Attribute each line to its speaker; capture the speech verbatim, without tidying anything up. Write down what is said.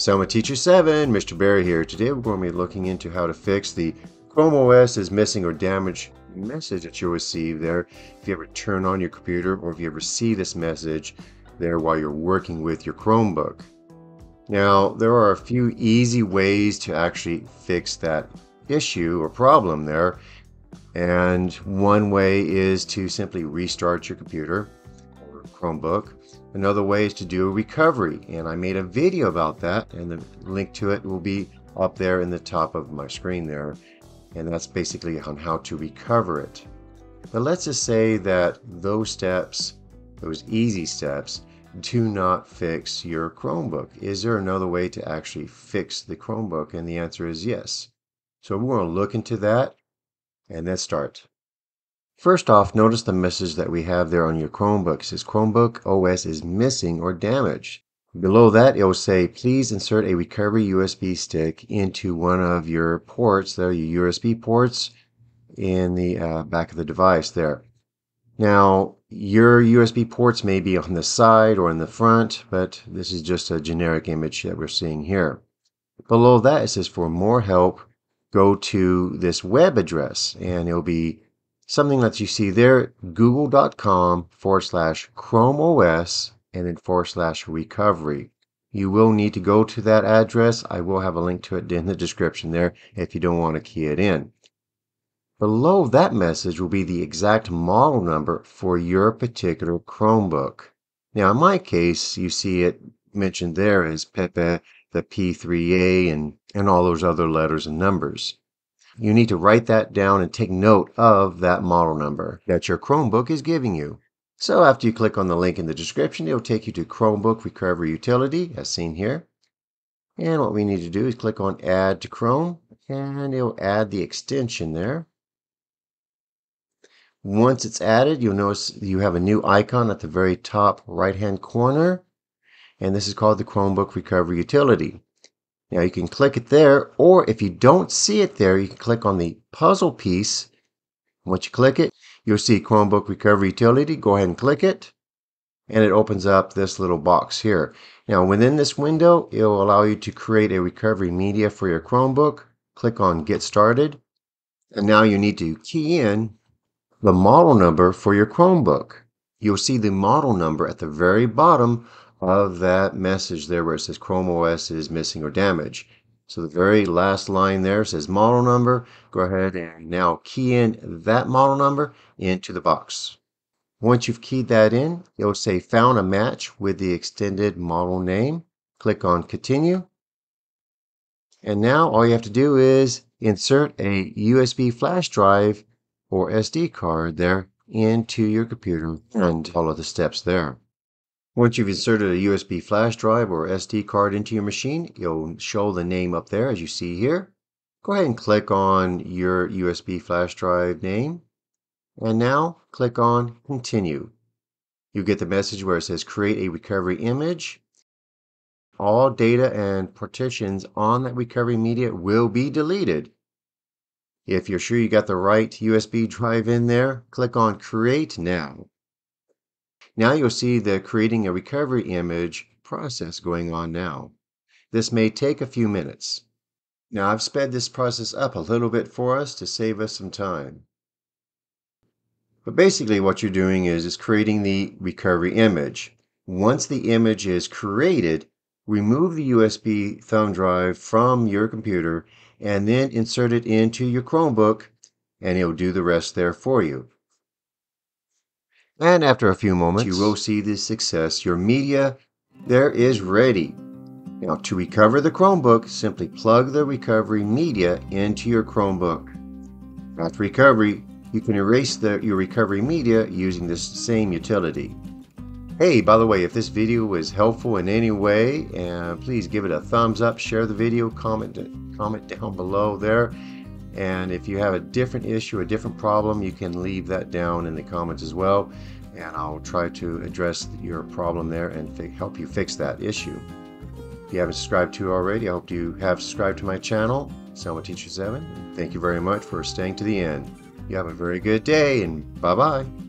Speaker 1: Selma Teacher seven, Mister Barry here. Today we're going to be looking into how to fix the Chrome O S is missing or damaged message that you'll receive there if you ever turn on your computer or if you ever see this message there while you're working with your Chromebook. Now, there are a few easy ways to actually fix that issue or problem there. And one way is to simply restart your computer or Chromebook. Another way is to do a recovery, and I made a video about that, and the link to it will be up there in the top of my screen there, and that's basically on how to recover it. But let's just say that those steps, those easy steps, do not fix your Chromebook. Is there another way to actually fix the Chromebook? And the answer is yes. So we're going to look into that, and let's start. First off, notice the message that we have there on your Chromebook. It says Chromebook O S is missing or damaged. Below that, it will say, please insert a recovery U S B stick into one of your ports, there, your U S B ports in the uh, back of the device there. Now, your U S B ports may be on the side or in the front, but this is just a generic image that we're seeing here. Below that, it says for more help, go to this web address, and it'll be something that you see there, google.com forward slash Chrome O S and then forward slash recovery. You will need to go to that address. I will have a link to it in the description there if you don't want to key it in. Below that message will be the exact model number for your particular Chromebook. Now, in my case, you see it mentioned there as Pepe, the P three A, and, and all those other letters and numbers. You need to write that down and take note of that model number that your Chromebook is giving you. So after you click on the link in the description, it'll take you to Chromebook Recovery Utility, as seen here. And what we need to do is click on Add to Chrome, and it'll add the extension there. Once it's added, you'll notice you have a new icon at the very top right-hand corner, and this is called the Chromebook Recovery Utility. Now you can click it there, or if you don't see it there, you can click on the puzzle piece. Once you click it, you'll see Chromebook Recovery Utility. Go ahead and click it, and it opens up this little box here. Now within this window, it will allow you to create a recovery media for your Chromebook. Click on Get Started, and now you need to key in the model number for your Chromebook. You'll see the model number at the very bottom of that message there where it says Chrome O S is missing or damaged. So the very last line there says model number. Go ahead and now key in that model number into the box. Once you've keyed that in, it will say found a match with the extended model name. Click on continue. And now all you have to do is insert a U S B flash drive or S D card there into your computer and follow the steps there. Once you've inserted a U S B flash drive or S D card into your machine, you'll show the name up there as you see here. Go ahead and click on your U S B flash drive name, and now click on Continue. You get the message where it says Create a Recovery Image. All data and partitions on that recovery media will be deleted. If you're sure you got the right U S B drive in there, click on Create Now. Now you'll see the creating a recovery image process going on now. This may take a few minutes. Now I've sped this process up a little bit for us to save us some time. But basically what you're doing is, is creating the recovery image. Once the image is created, remove the U S B thumb drive from your computer and then insert it into your Chromebook, and it'll do the rest there for you. And after a few moments, you will see the success. Your media there is ready. Now to recover the Chromebook, simply plug the recovery media into your Chromebook. After recovery, you can erase the, your recovery media using this same utility. Hey, by the way, if this video was helpful in any way, uh, please give it a thumbs up, share the video, comment, comment down below there. And if you have a different issue, a different problem, you can leave that down in the comments as well. And I'll try to address your problem there and help you fix that issue. If you haven't subscribed to already, I hope you have subscribed to my channel, Selma Teacher seven. Thank you very much for staying to the end. You have a very good day, and bye-bye.